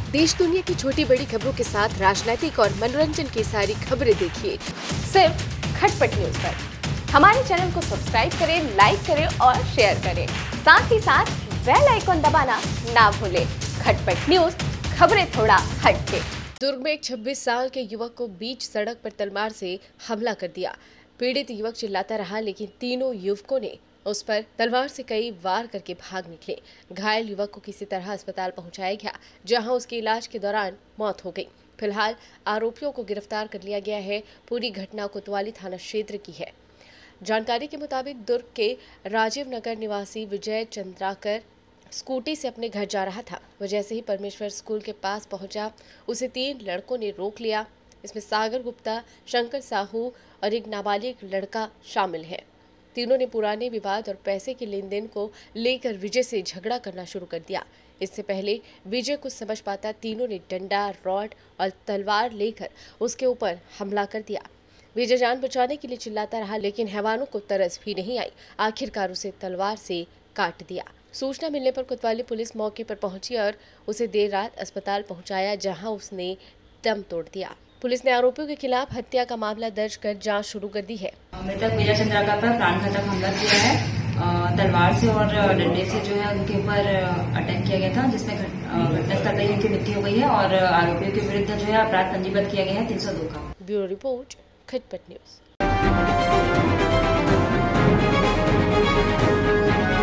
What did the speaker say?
देश दुनिया की छोटी बड़ी खबरों के साथ राजनीतिक और मनोरंजन की सारी खबरें देखिए सिर्फ खटपट न्यूज पर। हमारे चैनल को सब्सक्राइब करें, लाइक करें और शेयर करें। साथ ही साथ बेल आइकन दबाना ना भूलें। खटपट न्यूज, खबरें थोड़ा हटके। दुर्ग में एक 26 साल के युवक को बीच सड़क पर तलवार से हमला कर दिया। पीड़ित युवक चिल्लाता रहा, लेकिन तीनों युवकों ने उस पर तलवार से कई वार करके भाग निकले। घायल युवक को किसी तरह अस्पताल पहुंचाया गया, जहां उसके इलाज के दौरान मौत हो गई। फिलहाल आरोपियों को गिरफ्तार कर लिया गया है। पूरी घटना कोतवाली थाना क्षेत्र की है। जानकारी के मुताबिक दुर्ग के राजीव नगर निवासी विजय चंद्राकर स्कूटी से अपने घर जा रहा था। वह जैसे ही परमेश्वर स्कूल के पास पहुंचा, उसे 3 लड़कों ने रोक लिया। इसमें सागर गुप्ता, शंकर साहू और एक नाबालिग लड़का शामिल है। तीनों ने पुराने विवाद और पैसे के लेन देन को लेकर विजय से झगड़ा करना शुरू कर दिया। इससे पहले विजय कुछ समझ पाता, तीनों ने डंडा, रॉड और तलवार लेकर उसके ऊपर हमला कर दिया। विजय जान बचाने के लिए चिल्लाता रहा, लेकिन हैवानों को तरस भी नहीं आई। आखिरकार उसे तलवार से काट दिया। सूचना मिलने पर कोतवाली पुलिस मौके पर पहुंची और उसे देर रात अस्पताल पहुंचाया, जहां उसने दम तोड़ दिया। पुलिस ने आरोपियों के खिलाफ हत्या का मामला दर्ज कर जांच शुरू कर दी है। मृतक विजय चंद्राकर पर प्राणघातक हमला किया है। तलवार से और डंडे से जो है उनके ऊपर अटैक किया गया था, जिसमें घटनास्थल पर उनकी मृत्यु हो गई है और आरोपियों के विरुद्ध जो है अपराध पंजीबद्ध किया गया है 302 का। Bureau report, Khatpat news.